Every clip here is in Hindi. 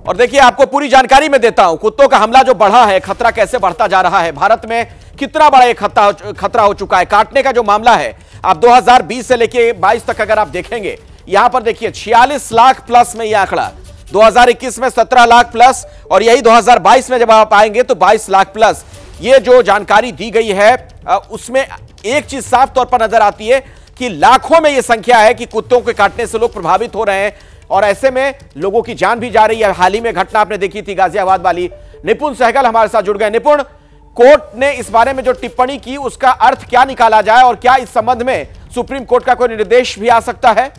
और देखिए आपको पूरी जानकारी मैं देता हूं, कुत्तों का हमला जो बढ़ा है, खतरा कैसे बढ़ता जा रहा है, भारत में कितना बड़ा एक खतरा हो चुका है। काटने का जो मामला है, आप 2020 से लेके 22 तक अगर आप देखेंगे, यहां पर देखिए 46 लाख प्लस में यह आंकड़ा, 2021 में 17 लाख प्लस, और यही 2022 में जब आप आएंगे तो 22 लाख प्लस। ये जो जानकारी दी गई है उसमें एक चीज साफ तौर पर नजर आती है कि लाखों में यह संख्या है कि कुत्तों के काटने से लोग प्रभावित हो रहे हैं, और ऐसे में लोगों की जान भी जा रही है। हाल ही में घटना आपने देखी थी गाजियाबाद वाली। निपुण सहगल हमारे साथ जुड़ गए। निपुण, कोर्ट ने इस बारे में जो टिप्पणी की उसका अर्थ क्या निकाला जाए, और क्या इस संबंध में सुप्रीम कोर्ट का कोई निर्देश भी आ सकता है?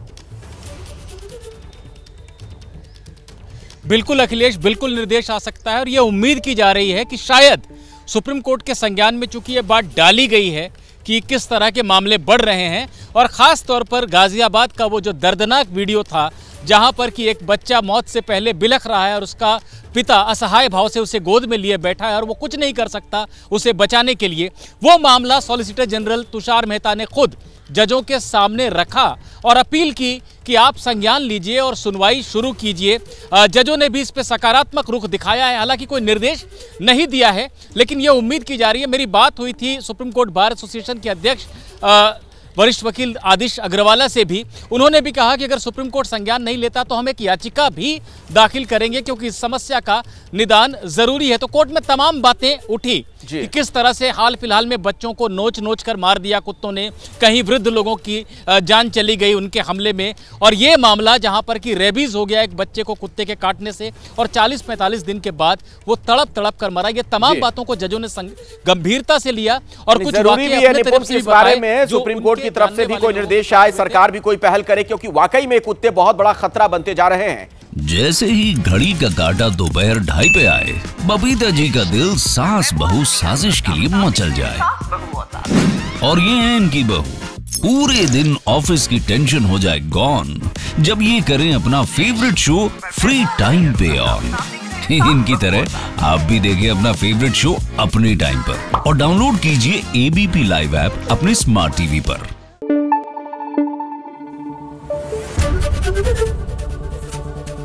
बिल्कुल अखिलेश, बिल्कुल निर्देश आ सकता है, और यह उम्मीद की जा रही है कि शायद सुप्रीम कोर्ट के संज्ञान में चूंकि यह बात डाली गई है कि किस तरह के मामले बढ़ रहे हैं, और खास तौर पर गाजियाबाद का वो जो दर्दनाक वीडियो था जहां पर कि एक बच्चा मौत से पहले बिलख रहा है और उसका पिता असहाय भाव से उसे गोद में लिए बैठा है और वो कुछ नहीं कर सकता उसे बचाने के लिए, वो मामला सॉलिसिटर जनरल तुषार मेहता ने खुद जजों के सामने रखा और अपील की कि आप संज्ञान लीजिए और सुनवाई शुरू कीजिए। जजों ने भी इस पे सकारात्मक रुख दिखाया है, हालांकि कोई निर्देश नहीं दिया है, लेकिन यह उम्मीद की जा रही है। मेरी बात हुई थी सुप्रीम कोर्ट बार एसोसिएशन के अध्यक्ष वरिष्ठ वकील आदिश अग्रवाला से भी, उन्होंने भी कहा कि अगर सुप्रीम कोर्ट संज्ञान नहीं लेता तो हम एक याचिका भी दाखिल करेंगे, क्योंकि इस समस्या का निदान जरूरी है। तो कोर्ट में तमाम बातें उठी कि किस तरह से हाल फिलहाल में बच्चों को नोच नोच कर मार दिया कुत्तों ने, कहीं वृद्ध लोगों की जान चली गई उनके हमले में, और ये मामला जहां पर कि रेबीज हो गया एक बच्चे को कुत्ते के काटने से, और 40-45 दिन के बाद वो तड़प तड़प कर मरा। ये तमाम बातों को जजों ने गंभीरता से लिया, और कुछ बारे में सुप्रीम कोर्ट की तरफ से भी कोई निर्देश आए, सरकार भी कोई पहल करे, क्योंकि वाकई में कुत्ते बहुत बड़ा खतरा बनते जा रहे हैं। जैसे ही घड़ी का काटा दोपहर 2:30 पे आए, बबीता जी का दिल सास बहू साजिश के लिए मचल जाए। और ये है इनकी बहू, पूरे दिन ऑफिस की टेंशन हो जाए गॉन जब ये करें अपना फेवरेट शो फ्री टाइम पे ऑन। इनकी तरह आप भी देखिए अपना फेवरेट शो अपने टाइम पर, और डाउनलोड कीजिए एबीपी लाइव ऐप अपने स्मार्ट टीवी पर।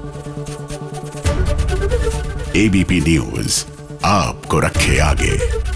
एबीपी न्यूज आपको रखे आगे।